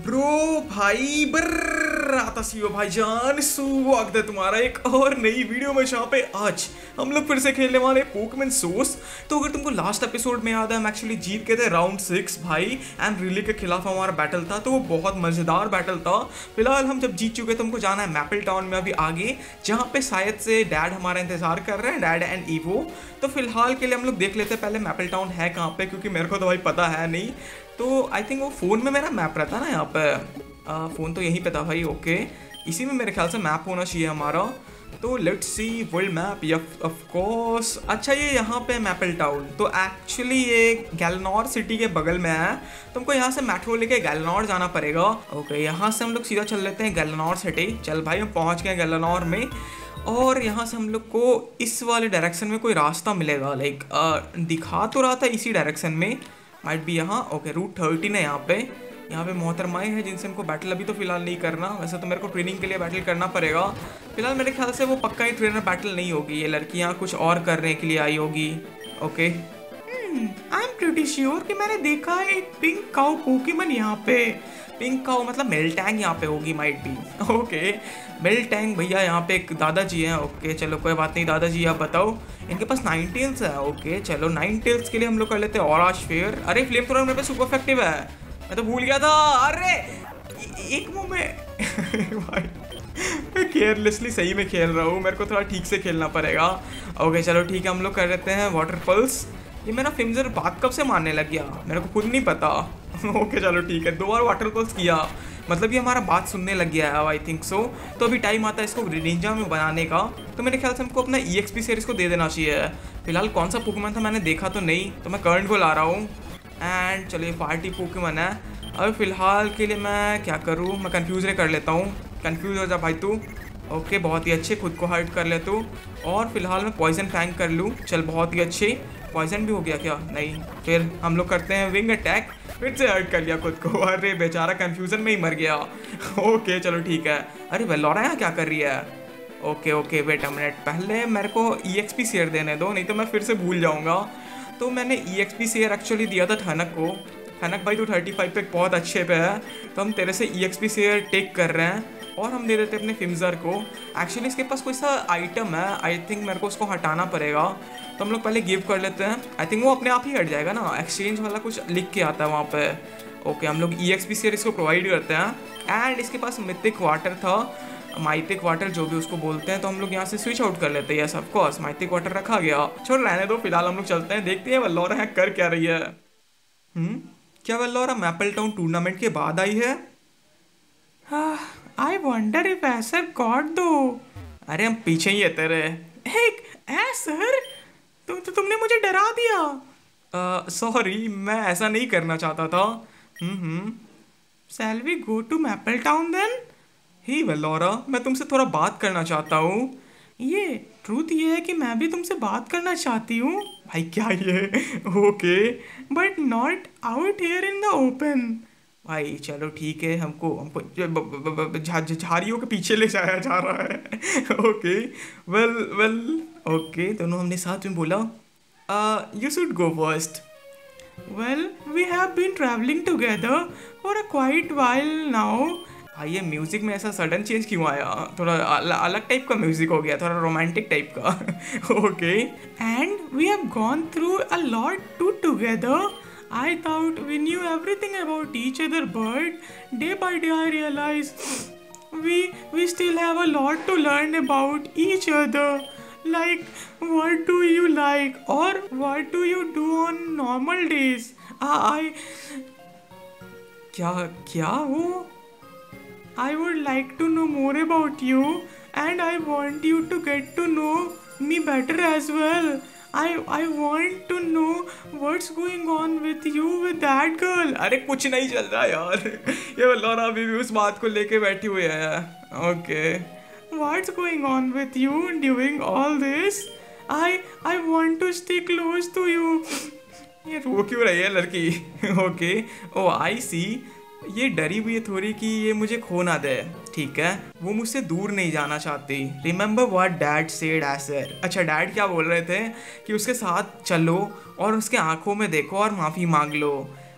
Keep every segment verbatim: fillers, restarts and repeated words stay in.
Bro भाई Burr आता सी हो भाईजान, स्वागत है तुम्हारा एक और नई वीडियो में जहाँ पे आज हम लोग फिर से खेलने वाले पोकेमॉन सोर्स। तो अगर तुमको लास्ट एपिसोड में याद है, हम एक्चुअली जीत गए थे राउंड सिक्स भाई, एंड रिले के खिलाफ हमारा बैटल था, तो वो बहुत मजेदार बैटल था। फिलहाल हम जब जीत चुके तो हमको जाना है मैपल टाउन में अभी आगे, जहाँ पे शायद से डैड हमारा इंतजार कर रहे हैं, डैड एंड ईवो। तो फिलहाल के लिए हम लोग देख लेते हैं पहले मैपल टाउन है कहाँ पे, क्योंकि मेरे को तो भाई पता है नहीं। तो आई थिंक वो फ़ोन में मेरा मैप रहता ना यहाँ पे, आ, फ़ोन तो यहीं पे था भाई। ओके, इसी में मेरे ख्याल से मैप होना चाहिए हमारा। तो let's see world map, yup of course. अच्छा, ये यहाँ पे मैपल टाउन, तो एक्चुअली ये गैलेनोर सिटी के बगल में है। तुमको यहाँ से मेट्रो लेके गैलेनोर जाना पड़ेगा। ओके, यहाँ से हम लोग सीधा चल लेते हैं गैलेनोर सिटी। चल भाई, हम पहुँच गए गैलेनोर में, और यहाँ से हम लोग को इस वाले डायरेक्शन में कोई रास्ता मिलेगा। लाइक दिखा तो रहा था इसी डायरेक्शन में, माइट भी यहाँ। ओके, रूट थर्टीन है यहाँ पे। यहाँ पे मोहतरमाएँ हैं जिनसे हमको बैटल अभी तो फिलहाल नहीं करना। वैसे तो मेरे को ट्रेनिंग के लिए बैटल करना पड़ेगा। फिलहाल मेरे ख्याल से वो पक्का ही ट्रेनर बैटल नहीं होगी, ये लड़कियाँ कुछ और करने के लिए आई होगी। Okay, I am pretty sure कि मैंने देखा है एक पिंक काऊ पोकेमॉन यहाँ पे। पिंक काऊ मतलब मिल्टैंग यहाँ पे होगी, माइट भी। ओके, मिल्टैंग भैया यहाँ पे एक दादाजी हैं। ओके चलो कोई बात नहीं, दादाजी आप बताओ। इनके पास नाइन टेल्स है। ओके चलो, नाइन टेल्स के लिए हम लोग कर लेते हैं ऑरा स्फीयर। अरे फ्लेम थ्रोअर मेरे पे सुपर इफेक्टिव है, मैं तो भूल गया था। अरे एक मुंह में भाई, मैं केयरलेसली सही में खेल रहा हूँ, मेरे को थोड़ा ठीक से खेलना पड़ेगा। ओके चलो ठीक है, हम लोग कर लेते हैं वाटर पल्स। ये मेरा फिम्जर बात कब से मारने लग गया, मेरे को खुद नहीं पता। ओके चलो ठीक है, दो बार वाटर पल्स किया, मतलब ये हमारा बात सुनने लग गया है, आई थिंक सो। तो अभी टाइम आता है इसको निंजा में बनाने का, तो मेरे ख्याल से हमको अपना ई एक्स पी सीरीज को दे देना चाहिए। फिलहाल कौन सा पोकेमॉन था मैंने देखा तो नहीं, तो मैं करंट को ला रहा हूँ। एंड चलिए पार्टी पोकेमॉन है। अभी फिलहाल के लिए मैं क्या करूँ, मैं कन्फ्यूज कर लेता हूँ। कन्फ्यूज हो जा भाई तू। ओके बहुत ही अच्छे, खुद को हर्ट कर ले तू। और फिलहाल मैं पॉइजन फैंक कर लूँ। चल बहुत ही अच्छे, पॉइजन भी हो गया क्या, नहीं। फिर हम लोग करते हैं विंग अटैक, फिर से हर्ट कर लिया खुद को। अरे बेचारा कंफ्यूजन में ही मर गया। ओके चलो ठीक है। अरे वेलोरा यहाँ क्या कर रही है। Okay okay wait a minute, पहले मेरे को ई एक्स पी शेयर देने दो, नहीं तो मैं फिर से भूल जाऊँगा। तो मैंने E X P share actually दिया था ठनक को। ठनक भाई तो थर्टी फाइव पे बहुत अच्छे पे है, तो हम तेरे से E X P share take कर रहे हैं, और हम दे देते अपने फिम्जर को। एक्चुअली इसके पास कोई सा आइटम है, आई थिंक मेरे को उसको हटाना पड़ेगा, तो हम लोग पहले गिव कर लेते हैं। आई थिंक वो अपने आप ही हट जाएगा ना, एक्सचेंज वाला कुछ लिख के आता है वहाँ पे। ओके हम लोग ई एक्स पी शेयर इसको प्रोवाइड करते हैं। एंड इसके पास मिथिक वाटर था, माइथिक वाटर जो भी उसको बोलते हैं, तो हम लोग यहाँ से स्विच आउट कर लेते हैं। Yes of course, mythic water रखा गया। छोड़ रहने दो, फिलहाल हम लोग चलते हैं, देखते हैं वेलोरा यहाँ कर क्या रही है। हम्म क्या वेलोरा मैपल टाउन टूर्नामेंट के बाद आई है। I wonder if Acer got दो। अरे हम पीछे ही है तेरे। एक एसर, तुम तो तुमने मुझे डरा दिया। सॉरी, मैं ऐसा नहीं करना चाहता था। Hmm hmm shall we go to Maple Town then. ही वेलोरा, मैं तुमसे थोड़ा बात करना चाहता हूँ। ये ट्रूथ ये है कि मैं भी तुमसे बात करना चाहती हूँ। भाई क्या ये। Okay but not out here in the open. भाई चलो ठीक है, हमको हमको झाड़ियों के पीछे ले जाया जा रहा है। ओके वेल वेल ओके, दोनों हमने साथ में बोला you should go first. Well we have been travelling together for a quite while now. भाई ये म्यूजिक में ऐसा सडन चेंज क्यों आया, थोड़ा अल, अलग टाइप का म्यूजिक हो गया, थोड़ा रोमांटिक टाइप का। Okay and we have gone through a lot too together. I thought we knew everything about each other, but day by day I realized we we still have a lot to learn about each other. Like, what do you like or what do you do on normal days? I क्या क्या वो? I would like to know more about you, and I want you to get to know me better as well. I I want to know what's going on with you with that girl. अरे कुछ नहीं चल रहा यार, ये वेलोरा अभी भी उस बात को लेके बैठी हुई है। Okay What's going on with you during all this? I I want to stay close to you. ये रो क्यों रही है लड़की। ओके ओ आई सी, ये डरी हुई है थोड़ी कि ये मुझे खो ना दे। ठीक है, वो मुझसे दूर नहीं जाना चाहती। Remember what dad said Acer. अच्छा डैड क्या बोल रहे थे कि उसके साथ चलो और उसके आंखों में देखो और माफ़ी मांग लो।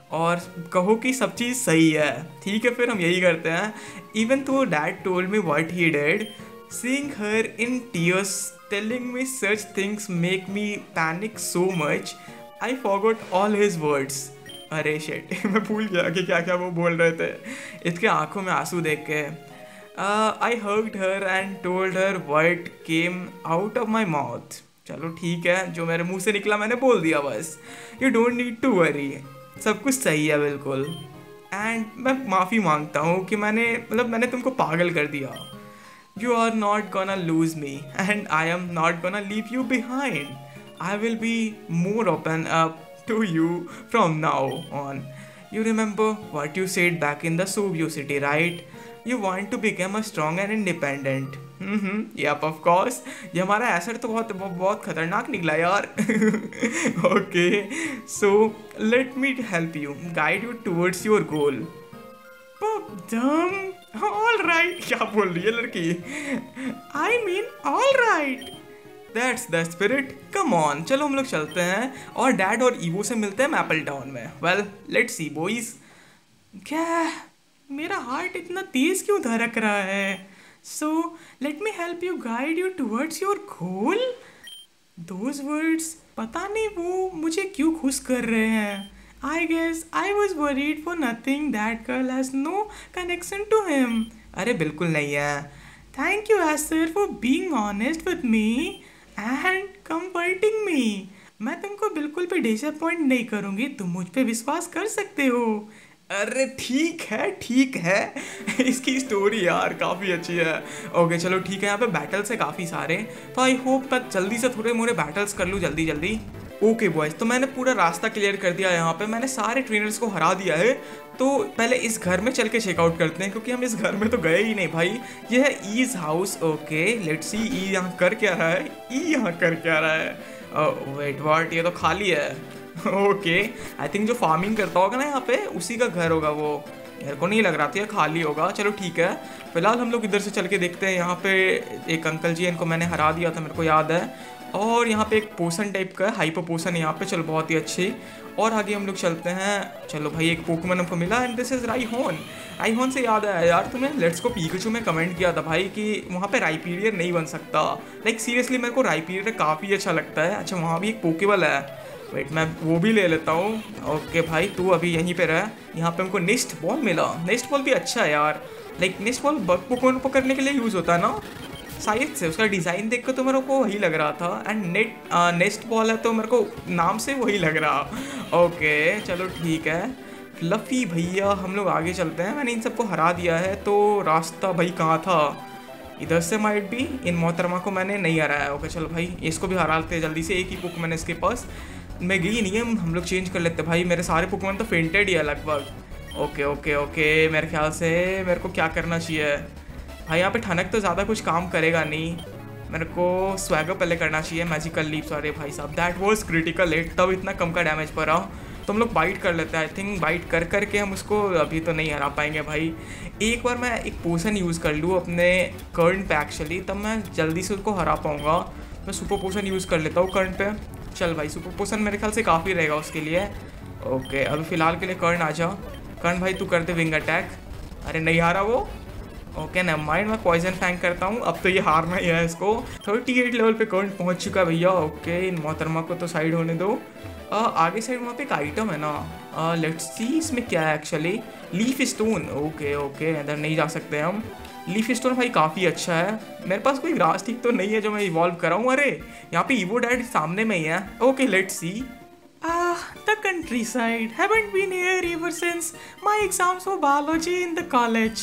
और कहो कि सब चीज़ सही है। ठीक है, फिर हम यही करते हैं। इवन तो dad told me what he did, seeing her in tears telling me such things make me panic so much I forgot all his words. अरे शिट, मैं भूल गया कि क्या क्या वो बोल रहे थे इसके आंखों में आंसू देख के। I hugged her and told her what came out of my mouth. चलो ठीक है, जो मेरे मुंह से निकला मैंने बोल दिया बस। You don't need to worry, सब कुछ सही है बिल्कुल। एंड मैं माफ़ी मांगता हूँ कि मैंने मतलब मैंने तुमको पागल कर दिया। You are not gonna lose me and I am not gonna leave you behind. I will be more open up to you from now on. You remember what you said back in the Soviet city, right? You want to become a strong and independent. Hmm yep of course. ये हमारा asset तो बहुत बहुत खतरनाक निकला यार। Okay, so let me help you, guide you towards your goal. Damn, all right. क्या बोल रही है लड़की? I mean all right. That's the spirit, come on. चलो हम लोग चलते हैं और डैड और ईवो से मिलते हैं मैपल टाउन में। Well let's see boys. क्या मेरा हार्ट इतना तेज क्यों धड़क रहा है? So let me help you guide you towards your goal. Those words पता नहीं वो मुझे क्यों खुश कर रहे हैं। I guess I was worried for nothing, that girl has no connection to him. अरे बिल्कुल नहीं है। Thank you Acer for being honest with me and comforting मी। मैं तुमको बिल्कुल भी डिसअपॉइंट नहीं करूँगी, तुम मुझ पे विश्वास कर सकते हो। अरे ठीक है ठीक है। इसकी स्टोरी यार काफ़ी अच्छी है। ओके चलो ठीक है, यहाँ पे बैटल्स है काफ़ी सारे, तो आई होप मैं जल्दी से थोड़े मोरे बैटल्स कर लूँ जल्दी जल्दी। ओके बॉयज, तो मैंने पूरा रास्ता क्लियर कर दिया। यहाँ पे मैंने सारे ट्रेनर्स को हरा दिया है। तो पहले इस घर में चल के चेकआउट करते हैं, क्योंकि हम इस घर में तो गए ही नहीं भाई। ये है ईज हाउस। ओके लेट्स सी, ई यहाँ कर क्या रहा है? ई यहाँ कर क्या रहा है? वेट व्हाट, ये तो खाली है। ओके आई थिंक जो फार्मिंग करता होगा ना यहाँ पे उसी का घर होगा वो। मेरे को नहीं लग रहा था ये खाली होगा। चलो ठीक है, फिलहाल हम लोग इधर से चल के देखते हैं। यहाँ पे एक अंकल जी, इनको मैंने हरा दिया था, मेरे को याद है। और यहाँ पे एक पोशन टाइप का हाइपर पोशन यहाँ पे। चलो बहुत ही अच्छी। और आगे हम लोग चलते हैं। चलो भाई एक पोकेमॉन हमको मिला and this is Rhyhorn. Rhyhorn से याद आया यार, तुम्हें लेट्स गो पीकाचू में कमेंट किया था भाई कि वहाँ पे राइपीरियर नहीं बन सकता। लाइक सीरियसली मेरे को राइपीरियर काफ़ी अच्छा लगता है। अच्छा वहाँ भी एक पोकेबल है, वेट मैं वो भी ले लेता हूँ। ओके भाई तू अभी यहीं पे रह। यहाँ पे हमको नेस्ट बॉल मिला। नेस्ट बॉल भी अच्छा है यार। Like nest ball bug Pokemon पकड़ने के लिए यूज़ होता है ना शायद से। उसका डिज़ाइन देख कर तो मेरे को वही लग रहा था। एंड नेट नेस्ट बॉल है तो मेरे को नाम से वही लग रहा। ओके चलो ठीक है। फ्लफी भैया हम लोग आगे चलते हैं। मैंने इन सबको हरा दिया है, तो रास्ता भाई कहाँ था? इधर से माइट भी। इन मोहतरमा को मैंने नहीं हराया। ओके चलो भाई इसको भी हरा लेते हैं जल्दी से। एक ही पुक मैंने इसके पास, मैं गई नहीं है, हम लोग चेंज कर लेते भाई। मेरे सारे पुकमैन तो फेंटेड ही है लगभग। ओके ओके ओके मेरे ख्याल से मेरे को क्या करना चाहिए भाई? यहाँ पे ठनक तो ज़्यादा कुछ काम करेगा नहीं। मेरे को स्वैगर पहले करना चाहिए, मैजिकल लीप्स। अरे भाई साहब दैट वाज क्रिटिकल हिट, तब इतना कम का डैमेज पड़ा। तो हम लोग बाइट कर लेते हैं। आई थिंक बाइट कर कर के हम उसको अभी तो नहीं हरा पाएंगे भाई। एक बार मैं एक पोशन यूज़ कर लूँ अपने कर्न पे एक्चुअली, तब मैं जल्दी से उसको हरा पाऊँगा। मैं सुपर पोशन यूज़ कर लेता हूँ कर्न पे। चल भाई सुपर पोशन मेरे ख्याल से काफ़ी रहेगा उसके लिए। ओके अभी फ़िलहाल के लिए कर्ण आ जा। कर्ण भाई तू कर दे विंग अटैक। अरे नहीं हारा वो। ओके नेवर माइंड, मैं पॉइजन फैंक करता हूँ। अब तो ये हारना ही है इसको। थर्टी एट लेवल पे कर्ण पहुँच चुका है भैया। ओके इन मोहतरमा को तो साइड होने दो। आ, आगे साइड वहाँ पे एक आइटम है ना, लेट्स सी इसमें क्या है actually. Leaf stone. Okay okay इधर नहीं जा सकते हम। लीफ स्टोन भाई काफ़ी अच्छा है। मेरे पास कोई ग्रास ठीक तो नहीं है जो मैं इवॉल्व कराऊँ। अरे यहाँ पे ईवो डैड सामने में ही है। Okay let's see. Ah, the countryside. Haven't been here ever since my exams for biology in the college.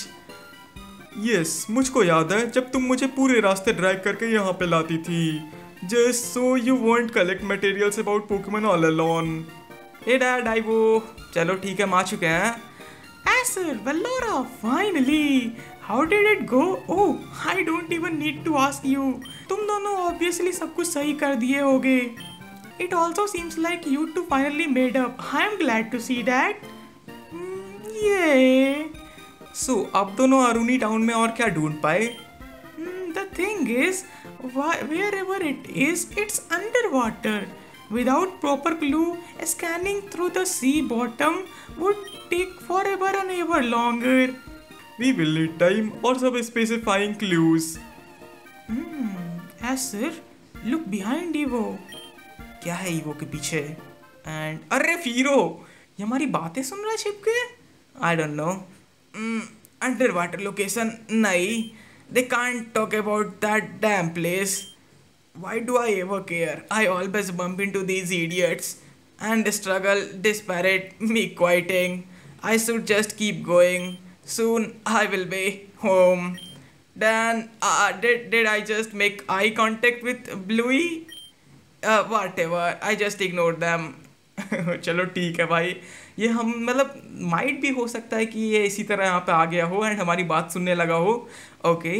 Yes, मुझको याद है जब तुम मुझे पूरे रास्ते ड्रैग करके यहाँ पे लाती थी। Just so you won't collect materials about Pokemon all alone. Hey Dad, I वो चलो ठीक है हम आ चुके हैं। Acer, Valora, finally. How did it go? Oh, I don't even need to ask you. तुम दोनों obviously सब कुछ सही कर दिए होगे। It also seems like you two finally made up. I am glad to see that. Mm, yeah. So, अब दोनों अरुणी टाउन में और क्या ढूंढ पाए? Mm, the thing is, wherever it is, it's underwater. Without proper clue, scanning through the sea bottom would take forever and ever longer. We will need time or some specifying clues. Hmm, yes sir. Look behind Evo. क्या है evo के पीछे? And अरे फीरो, ये हमारी बातें सुन रहा है छिप के? I don't know. Under water location नहीं. They can't talk about that damn place. Why do I ever care? I always bump into these idiots and struggle, desperate, me quieting. I should just keep going. Soon I will be home. Then uh, did did I just make eye contact with Bluey? Uh, whatever. I just ignored them. चलो ठीक है भाई. ये हम मतलब might भी हो सकता है कि ये इसी तरह यहाँ पे आ गया हो एंड हमारी बात सुनने लगा हो. Okay.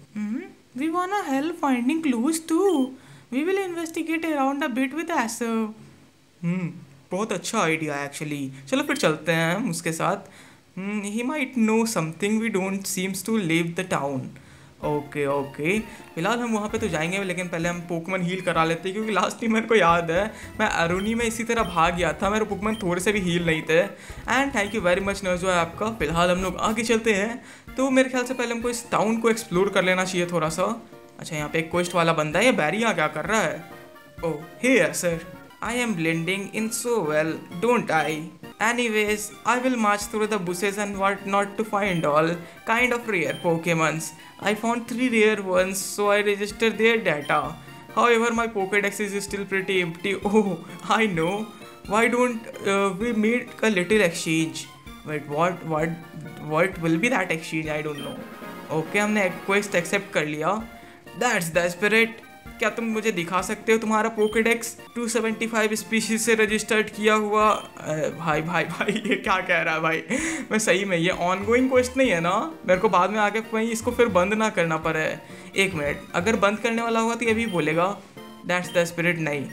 We wanna help finding clues too. We will investigate around a bit with Asif. हम्म बहुत अच्छा आइडिया है एक्चुअली. चलो फिर चलते हैं हम उसके साथ. He might know something we don't seems to leave the town. Okay okay. फिलहाल हम वहाँ पे तो जाएंगे लेकिन पहले हम पोकेमन हील करा लेते हैं क्योंकि लास्ट टाइम मेरे को याद है मैं अरुणी में इसी तरह भाग गया था. मेरे पोकेमन थोड़े से भी हील नहीं थे. And thank you very much नर्जो है आपका. फिलहाल हम लोग आगे चलते हैं. तो मेरे ख्याल से पहले हमको इस टाउन को एक्सप्लोर कर लेना चाहिए थोड़ा सा. अच्छा यहाँ पे एक क्वेस्ट वाला बंदा है. ये बैरी यहाँ क्या कर रहा है? Oh hey sir. I am blending in so well don't I. Anyways, I will march through the bushes and what not to find all kind of rare Pokemons. I found three rare ones, so I registered their data. However, my Pokédex is still pretty empty. Oh, I know. Why don't uh, we make a little exchange? Wait, what? What? What will be that exchange? I don't know. Okay, हमने quest accept कर लिया. That's the spirit. क्या तुम मुझे दिखा सकते हो तुम्हारा Pokedex two seventy five species से रजिस्टर्ड किया हुआ? भाई भाई भाई ये क्या कह रहा है भाई? मैं सही में ये ऑनगोइंग क्वेश्चन नहीं है ना? मेरे को बाद में आके कहीं इसको फिर बंद ना करना पड़े. एक मिनट, अगर बंद करने वाला होगा तो ये भी बोलेगा दैट्स द स्पिरिट. नहीं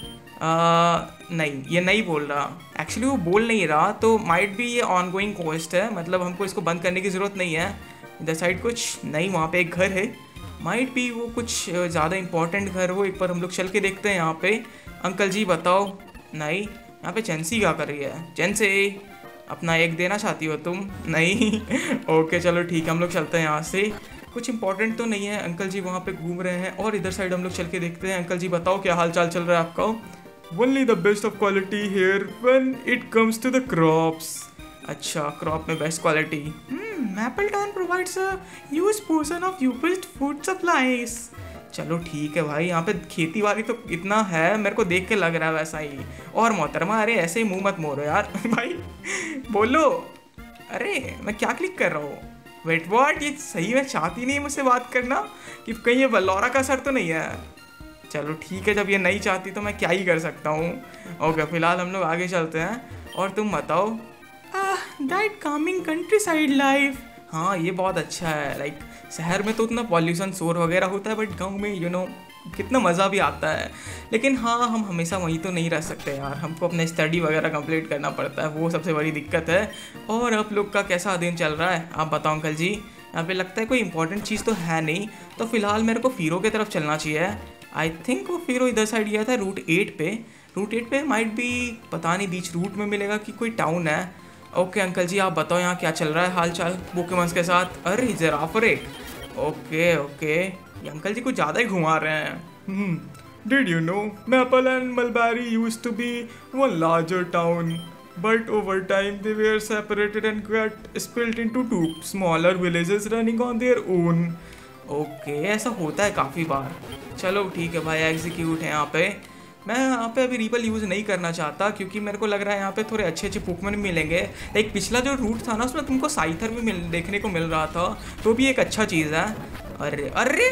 आ, नहीं ये नहीं बोल रहा. एक्चुअली वो बोल नहीं रहा तो माइट भी ये ऑनगोइंग क्वेस्ट है. मतलब हमको इसको बंद करने की ज़रूरत नहीं है. इधर साइड कुछ नहीं. वहाँ पे एक घर है. माइट भी वो कुछ ज़्यादा इंपॉर्टेंट घर हो. एक बार हम लोग चल के देखते हैं यहाँ पे. अंकल जी बताओ. नहीं यहाँ पे चेंसी क्या कर रही है? चेंसे अपना एक देना चाहती हो तुम? नहीं. ओके चलो ठीक है हम लोग चलते हैं यहाँ से. कुछ इंपॉर्टेंट तो नहीं है. अंकल जी वहाँ पे घूम रहे हैं और इधर साइड हम लोग चल के देखते हैं. अंकल जी बताओ क्या हाल चाल चल रहा है आपका? Only the best of quality here when it comes to the crops. अच्छा क्रॉप में best quality. Maple Town provides a huge portion of used food supplies. चलो ठीक है भाई. यहाँ पे खेती बाड़ी तो इतना है मेरे को देख के लग रहा है वैसा ही. और मोहतरमा अरे ऐसे ही मुंह मत मोड़ो यार. भाई बोलो. अरे मैं क्या क्लिक कर रहा हूँ? Wait what? ये सही में चाहती नहीं है मुझसे बात करना कि कहीं ये बलौरा का सर तो नहीं है? चलो ठीक है जब ये नहीं चाहती तो मैं क्या ही कर सकता हूँ. ओके फिलहाल हम लोग आगे चलते हैं. और तुम बताओ. That coming countryside life. हाँ ये बहुत अच्छा है. लाइक शहर में तो उतना पॉल्यूशन शोर वगैरह होता है बट गांव में यू नो कितना मज़ा भी आता है. लेकिन हाँ हम हमेशा वहीं तो नहीं रह सकते यार. हमको अपना स्टडी वगैरह कंप्लीट करना पड़ता है. वो सबसे बड़ी दिक्कत है. और आप लोग का कैसा दिन चल रहा है आप बताओ अंकल जी? यहाँ पे लगता है कोई इंपॉर्टेंट चीज़ तो है नहीं. तो फिलहाल मेरे को फीरो की तरफ चलना चाहिए. आई थिंक वो फीरो इधर साइड गया था रूट एट पे. रूट एट पे माइट भी पता नहीं बीच रूट में मिलेगा कि कोई टाउन है. ओके अंकल जी आप बताओ यहाँ क्या चल रहा है हाल चाल पोकेमॉन्स के साथ? अरे जिराफरेट. ओके ओके ये अंकल जी कुछ ज़्यादा ही घुमा रहे हैं. Did you know Maple and Mulberry used to be one larger town but over time they were separated and got split into two smaller villages running on their own. Okay ऐसा होता है काफ़ी बार. चलो ठीक है भाई एग्जीक्यूट है यहाँ पे. मैं यहाँ पे अभी रिपल यूज़ नहीं करना चाहता क्योंकि मेरे को लग रहा है यहाँ पे थोड़े अच्छे अच्छे पोकेमॉन मिलेंगे. लाइक पिछला जो रूट था ना उसमें तुमको साइथर भी मिल देखने को मिल रहा था तो भी एक अच्छा चीज़ है. अरे अरे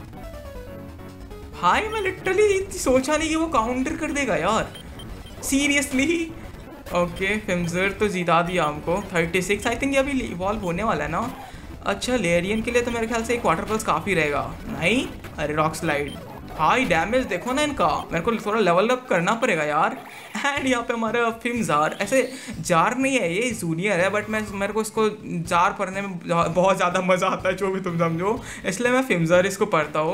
भाई मैं लिटरली सोचा नहीं कि वो काउंटर कर देगा यार. सीरियसली. ओके फिम्जर तो जिता दिया हमको. थर्टी सिक्स आई थिंक ये अभी इवॉल्व होने वाला है ना. अच्छा लेरियन के लिए तो मेरे ख्याल से एक वाटर पल्स काफ़ी रहेगा. नहीं अरे रॉक स्लाइड. हाई डैमेज देखो ना इनका. मेरे को थोड़ा लेवल अप करना पड़ेगा यार. एंड यहाँ पे हमारा फिम्जार ऐसे जार नहीं है ये जूनियर है बट मैं मेरे को इसको जार पढ़ने में बहुत ज़्यादा मज़ा आता है जो भी तुम समझो. इसलिए मैं फिम्जार इसको पढ़ता हूँ.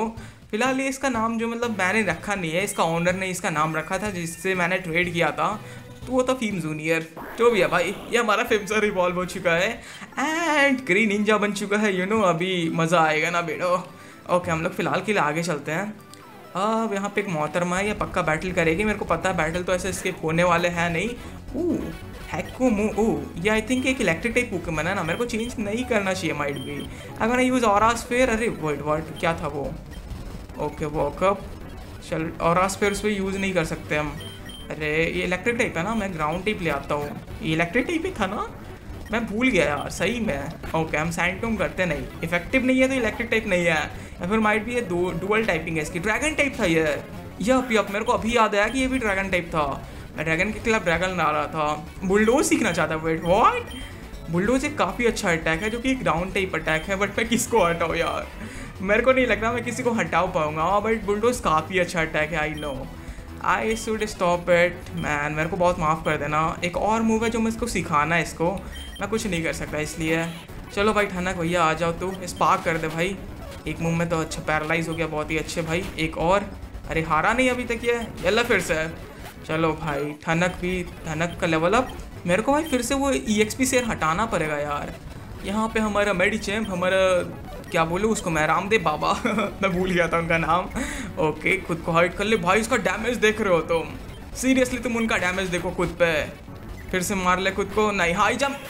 फिलहाल ये इसका नाम जो मतलब मैंने रखा नहीं है, इसका ओनर ने इसका नाम रखा था जिससे मैंने ट्रेड किया था, तो वो था फिल्म जूनियर। जो भी है भाई, ये हमारा फिल्म रिवॉल्व हो चुका है एंड ग्रीन निंजा बन चुका है, यू नो अभी मज़ा आएगा ना बेटो। ओके हम लोग फिलहाल के लिए आगे चलते हैं। अब यहाँ पे एक मोहतरमा है, ये पक्का बैटल करेगी, मेरे को पता है बैटल तो ऐसे स्किप होने वाले हैं नहीं। ओह हैको मू, ओह ये आई थिंक एक इलेक्ट्रिक टाइप पोकेमॉन है ना, मेरे को चेंज नहीं करना चाहिए माइट भी। अगर मैं यूज़ ऑरा स्फीयर, अरे वेट व्हाट क्या था वो, ओके वॉकअप, चल ऑरा स्फीयर उस पर यूज़ नहीं कर सकते हम। अरे ये इलेक्ट्रिक टाइप है ना, मैं ग्राउंड टाइप ले आता हूँ, ये इलेक्ट्रिक टाइप ही था ना, मैं भूल गया यार सही में। ओके हम सैंडटोम करते नहीं, इफेक्टिव नहीं है तो इलेक्ट्रिक टाइप नहीं है, या फिर माइट भी ये दो डुअल टाइपिंग है इसकी। ड्रैगन टाइप था ये, यप यप मेरे को अभी याद आया कि ये भी ड्रैगन टाइप था, मैं ड्रैगन के खिलाफ ड्रैगन ला रहा था। बुलडोज सीखना चाहता है, वेट व्हाट, बुलडोज एक काफ़ी अच्छा अटैक है जो कि एक ग्राउंड टाइप अटैक है, बट मैं किसको हटाऊँ यार, मेरे को नहीं लग रहा मैं किसी को हटा पाऊंगा, बट बुलडोज काफ़ी अच्छा अटैक है, I know I should stop it man, मेरे को बहुत माफ़ कर देना। एक और मूव है जो मैं इसको सिखाना है, इसको मैं कुछ नहीं कर सकता इसलिए। चलो भाई ठनक भैया आ जाओ, तू स्पार्क कर दे भाई, एक मूव में तो अच्छा पैरालाइज हो गया, बहुत ही अच्छे भाई। एक और, अरे हारा नहीं अभी तक ये, यल्ला फिर से। चलो भाई ठनक भी, ठनक का लेवल अप, मेरे को भाई फिर से वो ई एक्स पी शेयर हटाना पड़ेगा यार। यहाँ पे हमारा मेडिचैम्प, हमारा क्या बोलूँ उसको मैं, रामदेव बाबा मैं भूल गया था उनका नाम। ओके खुद को हाइड कर ले भाई, उसका डैमेज देख रहे हो तुम, सीरियसली तुम उनका डैमेज देखो खुद पे, फिर से मार ले खुद को, नहीं हाई जंप,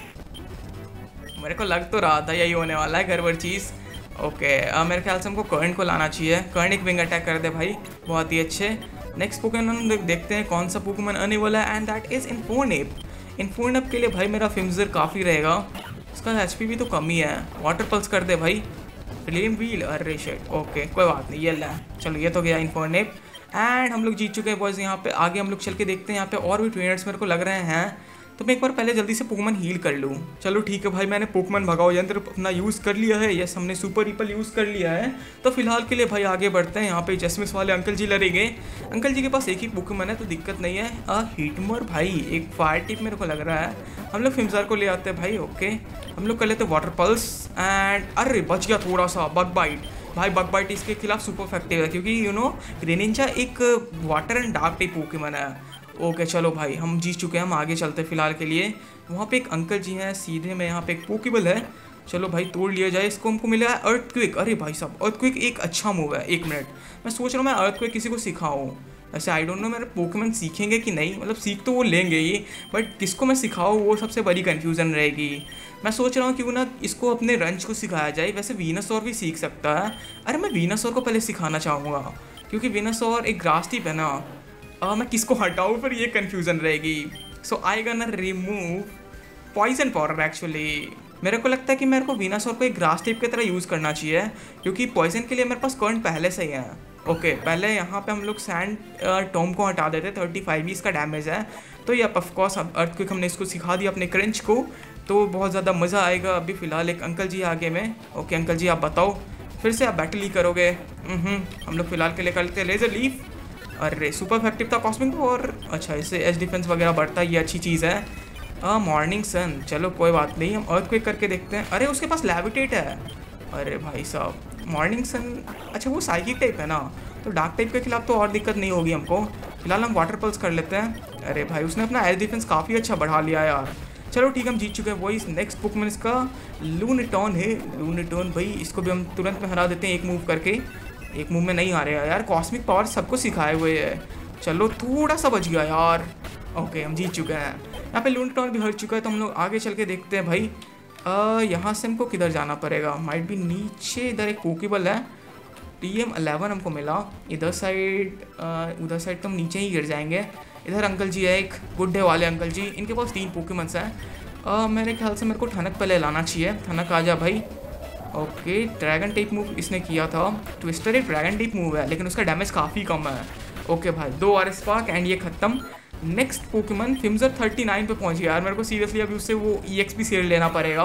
मेरे को लग तो रहा था यही होने वाला है गड़बड़ चीज़। ओके अब मेरे ख्याल से हमको कर्न को लाना चाहिए, कर्न एक विंग अटैक कर दे भाई, बहुत ही अच्छे। नेक्स्ट पोकेमॉन देखते हैं कौन सा पोकेमॉन आने वाला है, and that is Infernape. Infernape के लिए भाई मेरा फिम्जर काफ़ी रहेगा, उसका एच पी भी तो कम ही है। वाटर पल्स कर दे भाई, फ्लेम व्हील, अरे शिट, ओके कोई बात नहीं, ये ला, चलो ये तो गया इन्फोर्नेप एंड हम लोग जीत चुके हैं बॉयज़। यहाँ पे आगे हम लोग चल के देखते हैं, यहाँ पे और भी ट्रेनर्स मेरे को लग रहे हैं, तो मैं एक बार पहले जल्दी से पोकेमॉन हील कर लूँ। चलो ठीक है भाई, मैंने पोकेमॉन भगाओ यंत्र अपना यूज़ कर लिया है, यस हमने सुपर रिपल यूज़ कर लिया है। तो फिलहाल के लिए भाई आगे बढ़ते हैं, यहाँ पे जस्मिस वाले अंकल जी लड़ेंगे, अंकल जी के पास एक ही पोकेमॉन है तो दिक्कत नहीं है। आ हीटमर भाई एक फायर टिप मेरे को लग रहा है, हम लोग फिम्जार को ले आते हैं भाई। ओके हम लोग कर लेते हैं वाटर पल्स एंड अरे बच गया थोड़ा सा, बग बाइट भाई, बग बाइट इसके खिलाफ सुपर इफेक्टिव है क्योंकि यू नो ग्रेनिंजा एक water and dark type Pokemon है। ओके चलो भाई हम जीत चुके हैं, हम आगे चलते हैं फिलहाल के लिए। वहाँ पे एक अंकल जी हैं सीधे में, यहाँ पे एक पोकेबल है, चलो भाई तोड़ लिया जाए इसको। हमको मिला है अर्थक्विक, अरे भाई साहब अर्थक्विक एक अच्छा मूव है। एक मिनट मैं सोच रहा हूँ मैं अर्थक्विक किसी को सिखाऊँ, ऐसे आई डोंट नो मेरे पोकेमॉन सीखेंगे कि नहीं, मतलब सीख तो वो लेंगे ही, बट किसको मैं सिखाऊँ वो सबसे बड़ी कन्फ्यूज़न रहेगी। मैं सोच रहा हूँ क्यों ना इसको अपने रंच को सिखाया जाए, वैसे वीनसॉर भी सीख सकता है। अरे मैं वीनसॉर को पहले सिखाना चाहूँगा क्योंकि वीनसॉर एक ग्रास टाइप है ना, आ, मैं किसको हटाऊँ फिर ये कन्फ्यूज़न रहेगी। So I gonna remove poison powder. Actually मेरे को लगता है कि मेरे को वीनसॉर को एक ग्रास टाइप की तरह यूज़ करना चाहिए क्योंकि पॉइजन के लिए मेरे पास करंट पहले से ही है। ओके okay, पहले यहाँ पे हम लोग सैंड टॉम को हटा देते, थर्टी फाइव ही इसका डैमेज है, तो ये ऑफकोर्स अर्थक्विक हमने इसको सिखा दिया अपने क्रंच को, तो बहुत ज़्यादा मज़ा आएगा। अभी फ़िलहाल एक अंकल जी आगे में। ओके अंकल जी आप बताओ, फिर से आप बैटल ही करोगे? हम लोग फिलहाल के लिए कर लेते हैं लेज़र लीफ। अरे सुपर इफेक्टिव था कॉस्मिक और अच्छा इससे एच डिफेंस वगैरह बढ़ता है, ये अच्छी चीज़ है। हाँ मॉर्निंग सन, चलो कोई बात नहीं, हम अर्थक्वेक करके देखते हैं। अरे उसके पास लेविटेट है, अरे भाई साहब मॉर्निंग सन, अच्छा वो साइकिक टाइप है ना, तो डार्क टाइप के खिलाफ तो और दिक्कत नहीं होगी हमको। फिलहाल हम वाटर पल्स कर लेते हैं। अरे भाई उसने अपना एच डिफेंस काफ़ी अच्छा बढ़ा लिया यार। चलो ठीक है हम जीत चुके हैं। वही नेक्स्ट पोकेमॉन इसका लूनिटॉन है। लूनिटॉन भाई इसको भी हम तुरंत में हरा देते हैं एक मूव करके। एक मूव में नहीं हारेगा यार, कॉस्मिक पावर सबको सिखाए हुए है। चलो थोड़ा सा बच गया यार। ओके हम जीत चुके हैं। यहाँ पे लूनिटॉन भी हट चुका है, तो हम लोग आगे चल के देखते हैं भाई। यहाँ से हमको किधर जाना पड़ेगा? माइट भी नीचे इधर एक पोकेबल है, टी एम अलेवन हमको मिला। इधर साइड उधर साइड तो हम नीचे ही गिर जाएंगे। इधर अंकल जी है एक गुड्डे वाले अंकल जी, इनके पास तीन पोकेमॉन्स हैं। मेरे ख्याल से मेरे को ठनक पहले लाना चाहिए। ठनक आ जा भाई। ओके ड्रैगन टाइप मूव इसने किया था। ट्विस्टर एक ड्रैगन टाइप मूव है लेकिन उसका डैमेज काफ़ी कम है। ओके भाई दो आर स्पार्क एंड ये खत्म। नेक्स्ट पोकेमॉन फिम्जर थर्टी नाइन पे पहुंच गया यार। मेरे को सीरियसली अभी उससे वो ई एक्स पी शेयर लेना पड़ेगा।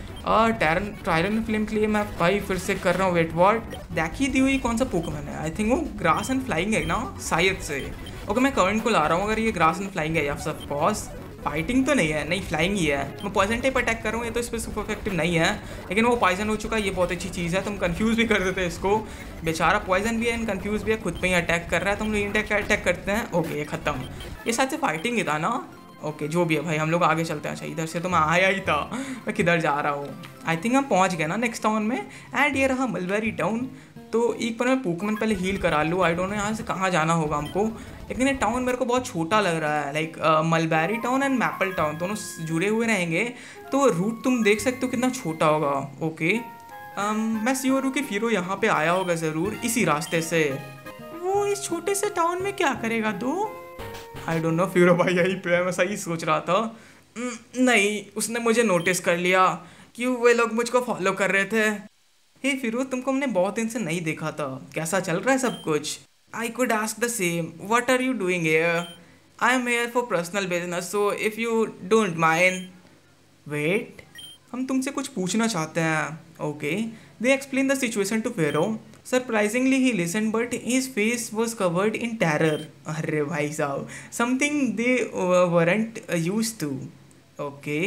टैरन ट्रायरन फ्लेम के लिए मैं भाई फिर से कर रहा हूँ वेट वॉट। देखी दी हुई कौन सा पोकेमॉन है? आई थिंक वो ग्रास एंड फ्लाइंग है ना शायद से। ओके मैं करंट को ला रहा हूँ अगर ये ग्रास एंड फ्लाइंग है। ऑफ कोर्स फाइटिंग तो नहीं है, नहीं फ्लाइंग ही है। मैं पॉइजन टाइप अटैक कर रहा हूँ, ये तो इस पर सुपर इफेक्टिव नहीं है, लेकिन वो पॉइजन हो चुका है, ये बहुत अच्छी चीज़ है। तुम कंफ्यूज भी कर देते हैं इसको, बेचारा पॉइजन भी है एंड कंफ्यूज भी है, खुद पे ही अटैक कर रहा है, तुम लोग इंटेक अटैक करते हैं। ओके, ये खत्म। ये शायद से फाइटिंग ही था ना। ओके, जो भी है भाई, हम लोग आगे चलते हैं। अच्छा, इधर से तो मैं आया ही था, मैं किधर जा रहा हूँ। आई थिंक हम पहुँच गए ना नेक्स्ट टाउन में, एंड ये रहा मलबेरी टाउन। तो एक बार मैं पोकेमॉन पहले हील करा लूँ। आई डोंट नो यहाँ से कहाँ जाना होगा हमको, लेकिन ये टाउन मेरे को बहुत छोटा लग रहा है। Like Mulberry Town and Maple Town दोनों जुड़े हुए रहेंगे, तो रूट तुम देख सकते हो कितना छोटा होगा। ओके, um, मैं श्योर हूँ कि फिर वो यहाँ पे आया होगा ज़रूर इसी रास्ते से। वो इस छोटे से टाउन में क्या करेगा दो? आई डोंट नो, फिर भाई यही पे मैं सही सोच रहा था। नहीं, उसने मुझे नोटिस कर लिया कि वे लोग मुझको फॉलो कर रहे थे। हे फिरोज, तुमको हमने बहुत दिन से नहीं देखा था, कैसा चल रहा है सब कुछ? I could ask the same, what are you doing here? I am here for personal business, so if you don't mind. Wait, हम तुमसे कुछ पूछना चाहते हैं। Okay, they explain the situation to फेरो। Surprisingly he listen but his face was covered in terror. अरे भाई साहब, something they weren't use to. Okay,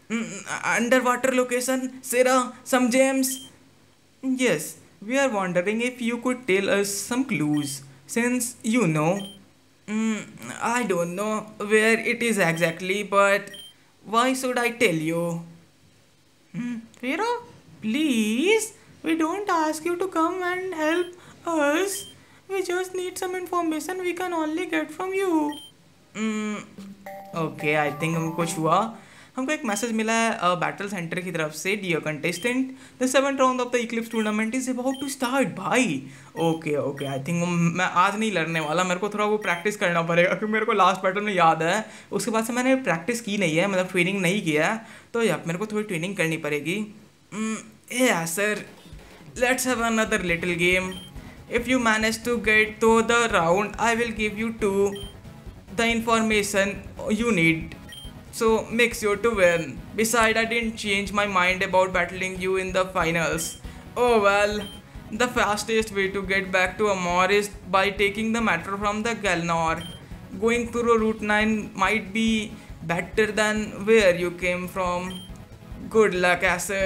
under water location, सेरा, some gems. Yes, we are wondering if you could tell us some clues, since you know. Mm, I don't know where it is exactly, but why should I tell you? Hmm, Vera, please, we don't ask you to come and help us. We just need some information we can only get from you. Hmm, okay, I think हम कुछ हुआ। हमको एक message मिला है battle centre की तरफ से, dear contestant, the seventh round of the eclipse tournament is about to start. भाई ओके ओके, आई थिंक मैं आज नहीं लड़ने वाला, मेरे को थोड़ा वो प्रैक्टिस करना पड़ेगा, क्योंकि मेरे को लास्ट बैटल में याद है उसके बाद से मैंने प्रैक्टिस की नहीं है, मतलब ट्रेनिंग नहीं किया है, तो यार मेरे को थोड़ी ट्रेनिंग करनी पड़ेगी। या sir, let's have another little game. If you manage to get to the round I will give you to the information you need, so make sure to win. Besides, I didn't change my mind about battling you in the finals. Oh well, the fastest way to get back to Amor is by taking the metro from the Galnor. Going through Route nine might be better than where you came from. Good luck, Acer.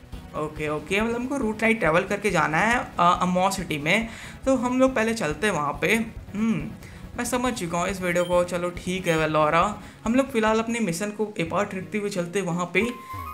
Okay okay, मतलब हमको root nine travel करके जाना है अमोर city में, तो हम लोग पहले चलते हैं वहाँ पे। हम्म मैं समझ चुका हूँ इस वीडियो को, चलो ठीक है लॉरा, हम लोग फिलहाल अपने मिशन को अपार्ट रखते हुए चलते वहाँ पे।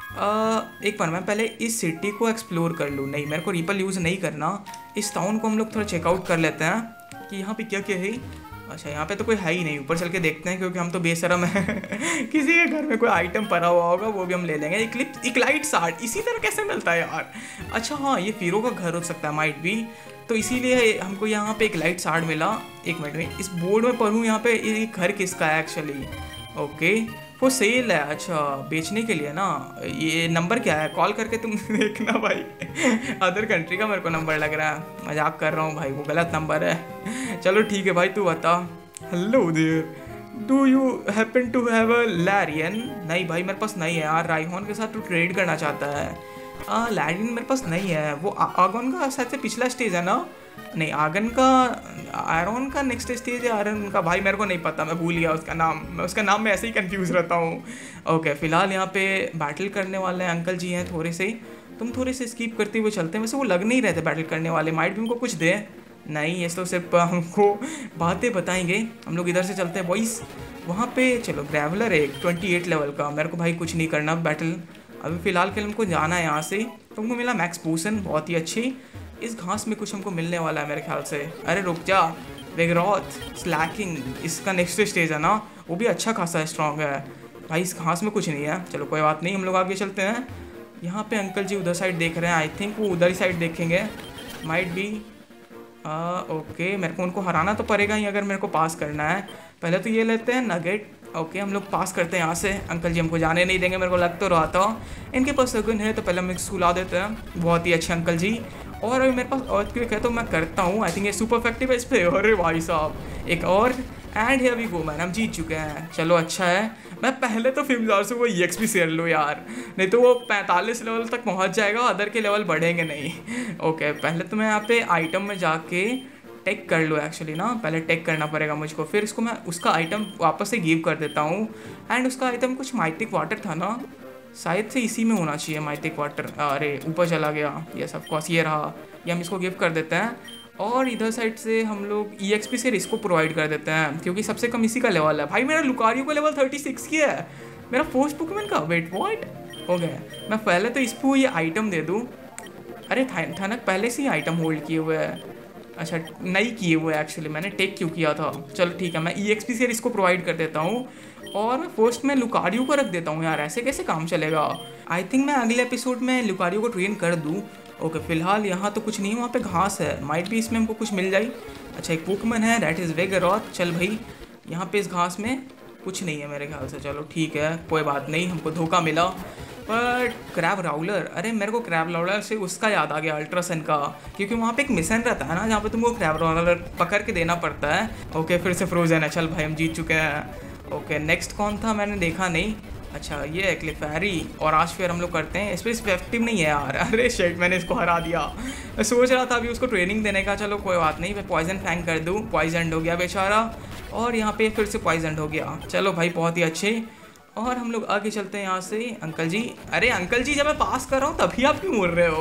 आ, एक बार मैं पहले इस सिटी को एक्सप्लोर कर लूँ। नहीं, मेरे को रिपल यूज़ नहीं करना, इस टाउन को हम लोग थोड़ा चेकआउट कर लेते हैं कि यहाँ पे क्या क्या है। अच्छा, यहाँ पे तो कोई है ही नहीं, ऊपर चल के देखते हैं, क्योंकि हम तो बेशरम हैं किसी के घर में कोई आइटम पड़ा हुआ होगा वो भी हम ले लेंगे। इक्लिप इक्लाइट सार्ड इसी तरह कैसे मिलता है यार? अच्छा हाँ, ये फिरो का घर हो सकता है, माइट भी, तो इसीलिए हमको यहाँ पे एक लाइट सार्ड मिला। एक मिनट में इस बोर्ड में पढ़ूँ यहाँ पे ये घर किसका है एक्चुअली। ओके, वो सेल है, अच्छा बेचने के लिए ना। ये नंबर क्या है, कॉल करके तुम देखना भाई अदर कंट्री का मेरे को नंबर लग रहा है, मजाक कर रहा हूँ भाई, वो गलत नंबर है। चलो ठीक है भाई, तू बता। Hello there, do you happen to have a लैरियन? नहीं भाई, मेरे पास नहीं है यार, राइहोन के साथ तू ट्रेड करना चाहता है। आ, लैरियन मेरे पास नहीं है, वो आगन का शायद से पिछला स्टेज है ना? नहीं, आगन का, आयरन का नेक्स्ट स्टेज है आयरन का, भाई मेरे को नहीं पता, मैं भूल गया उसका नाम, मैं उसका नाम में ऐसे ही कंफ्यूज रहता हूँ। ओके, फिलहाल यहाँ पे बैटल करने वाले अंकल जी हैं थोड़े से, तुम थोड़े से स्कीप करते हुए चलते हैं। वैसे वो लग नहीं रहे थे बैटल करने वाले, माइट भी उनको कुछ दे। नहीं, ये तो सिर्फ हमको बातें बताएंगे। हम लोग इधर से चलते हैं बॉइस, वहाँ पे चलो ग्रेवलर है एक ट्वेंटी एट लेवल का, मेरे को भाई कुछ नहीं करना बैटल अभी फ़िलहाल के लिए, हमको जाना है यहाँ से। तो हमको मिला मैक्स पोशन, बहुत ही अच्छी। इस घास में कुछ हमको मिलने वाला है मेरे ख्याल से। अरे रुक जा, वेगरॉथ स्लैकिंग इसका नेक्स्ट स्टेज है ना, वो भी अच्छा खासा स्ट्रॉन्ग है भाई। इस घास में कुछ नहीं है, चलो कोई बात नहीं, हम लोग आगे चलते हैं। यहाँ पे अंकल जी उधर साइड देख रहे हैं, आई थिंक वो उधर ही साइड देखेंगे, माइट बी। ओके, मेरे को उनको हराना तो पड़ेगा ही अगर मेरे को पास करना है। पहले तो ये लेते हैं नगेट। ओके, हम लोग पास करते हैं यहाँ से। अंकल जी हमको जाने नहीं देंगे, मेरे को लग तो रहा था। इनके पास सगुन है तो पहले हम इसको ला देते हैं, बहुत ही अच्छे अंकल जी। और अभी मेरे पास अर्थक्वेक है तो मैं करता हूँ, आई थिंक ये सुपर इफेक्टिव है इस पर। अरे भाई साहब, एक और, and here we go man, हम जीत चुके हैं। चलो अच्छा है, मैं पहले तो फिल्मदार से वो ई एक्स पी शेयर लो यार, नहीं तो वो पैंतालीस लेवल तक पहुँच जाएगा, अदर के लेवल बढ़ेंगे नहीं। ओके, पहले तो मैं यहाँ पे आइटम में जाके टेक कर लो एक्चुअली ना, पहले टेक करना पड़ेगा मुझको, फिर इसको मैं उसका आइटम वापस से गिव कर देता हूँ। एंड उसका आइटम कुछ माइटिक वाटर था ना, शायद से इसी में होना चाहिए माइटिक वाटर। अरे ऊपर चला गया, ये सब कॉस ये रहा, ये हम इसको गिव कर देते हैं। और इधर साइड से हम लोग ई एक्स पी से इसको प्रोवाइड कर देते हैं क्योंकि सबसे कम इसी का लेवल है। भाई मेरा लुकारियो का लेवल थर्टी सिक्स की है, मेरा फर्स्ट पोकेमॉन का। वेट व्हाट हो गया? मैं पहले तो इसको ये आइटम दे दूँ। अरे थनक पहले से ही आइटम होल्ड किए हुए है। अच्छा नहीं किए हुए एक्चुअली, मैंने टेक क्यों किया था। चलो ठीक है, मैं ई एक्स पी से इसको प्रोवाइड कर देता हूँ और मैं फर्स्ट में लुकारियो को रख देता हूँ। यार ऐसे कैसे काम चलेगा? आई थिंक मैं अगले एपिसोड में लुकारियो को ट्रेन कर दूँ। ओके फिलहाल यहाँ तो कुछ नहीं, वहाँ पे घास है, माइट भी इसमें हमको कुछ मिल जाए। अच्छा एक पोकेमॉन है दैट इज़ वेगरॉथ। चल भाई यहाँ पे इस घास में कुछ नहीं है मेरे ख्याल से। चलो ठीक है कोई बात नहीं, हमको धोखा मिला। बट क्रैब राउलर, अरे मेरे को क्रैब राउलर से उसका याद आ गया अल्ट्रासन का, क्योंकि वहाँ पे एक मिशन रहता है ना जहाँ पे तुमको क्रैब राउलर पकड़ के देना पड़ता है। ओके फिर से फ्रोजन है। चल भाई हम जीत चुके हैं। ओके नेक्स्ट कौन था मैंने देखा नहीं। अच्छा ये है क्लिफेरी। और आज फिर हम लोग करते हैं, इस पर इफेक्टिव नहीं है यार। अरे शेट मैंने इसको हरा दिया। मैं सोच रहा था अभी उसको ट्रेनिंग देने का। चलो कोई बात नहीं, मैं पॉइजन फैंग कर दूँ। पॉइजन हो गया बेचारा और यहाँ पे फिर से पॉइजन हो गया। चलो भाई बहुत ही अच्छे। और हम लोग आगे चलते हैं यहाँ से। अंकल जी, अरे अंकल जी जब मैं पास कर रहा हूँ तभी आप क्यों बोल रहे हो?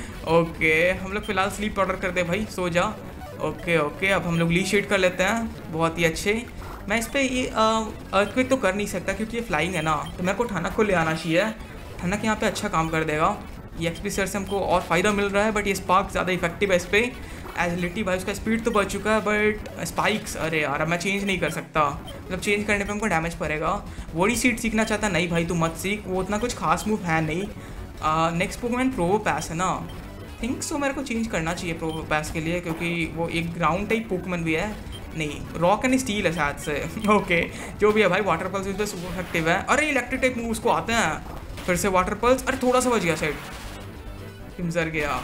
ओके हम लोग फिलहाल स्लीप ऑर्डर कर दे भाई, सो जा। ओके ओके अब हम लोग ली शीट कर लेते हैं, बहुत ही अच्छे। मैं इस पर ये अर्थक्वेक तो कर नहीं सकता क्योंकि ये फ्लाइंग है ना, तो मेरे को ठनक को ले आना चाहिए। ठनक यहाँ पे अच्छा काम कर देगा। ये एक्सपी सर से हमको और फ़ायदा मिल रहा है, बट ये स्पार्क ज़्यादा इफेक्टिव है इस पर। एजिलिटी भाई उसका स्पीड तो बढ़ चुका है, बट स्पाइक्स अरे यार अब मैं चेंज नहीं कर सकता, मतलब चेंज करने पे हमको डैमेज पड़ेगा। वोडी सीट सीखना चाहता नहीं भाई तू मत सीख, वो उतना कुछ खास मूव है नहीं। नेक्स्ट पोकेमॉन प्रोवो पैस है ना, थिंक सो मेरे को चेंज करना चाहिए प्रोवो पैस के लिए, क्योंकि वो एक ग्राउंड टाइप पोकेमॉन भी है। नहीं रॉक एंड स्टील है शायद से। ओके जो भी है भाई, वाटर पल्स इस पर सुपर इफेक्टिव है। अरे इलेक्ट्रिक टाइप मूव उसको आते हैं। फिर से वाटर पल्स, अरे थोड़ा सा बच गया साइड, किमजर गया।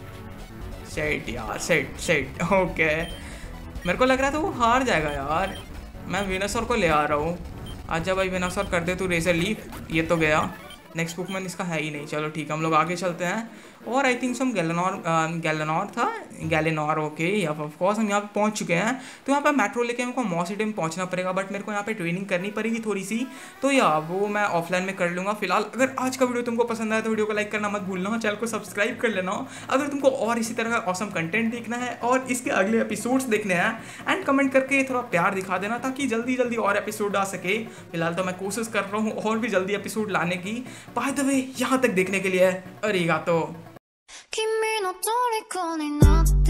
सेट यार सेट सेट। ओके मेरे को लग रहा था वो हार जाएगा यार। मैं वेनोसॉर को ले आ रहा हूँ। आजा भाई वेनोसॉर कर दे तू रेजर लीफ। ये तो गया, नेक्स्ट पोकेमॉन इसका है ही नहीं। चलो ठीक है हम लोग आगे चलते हैं। और आई थिंक हम गैलेनॉर गैलेनॉर था गैलेनॉर ओके ऑफ कोर्स हम यहाँ पे पहुँच चुके हैं। तो यहाँ पे मेट्रो लेके हमको मॉस सिटी में पहुँचना पड़ेगा, बट मेरे को यहाँ पे ट्रेनिंग करनी पड़ेगी थोड़ी सी, तो या वो मैं ऑफलाइन में कर लूँगा। फिलहाल अगर आज का वीडियो तुमको पसंद आया तो वीडियो को लाइक करना मत भूलना, चैनल को सब्सक्राइब कर लेना अगर तुमको और इसी तरह का ऑसम कंटेंट देखना है और इसके अगले एपिसोड्स देखने हैं। एंड कमेंट करके थोड़ा प्यार दिखा देना ताकि जल्दी जल्दी और एपिसोड आ सके। फिलहाल तो मैं कोशिश कर रहा हूँ और भी जल्दी एपिसोड लाने की। बाय द वे यहाँ तक देखने के लिए अरिगातो। 君の虜になって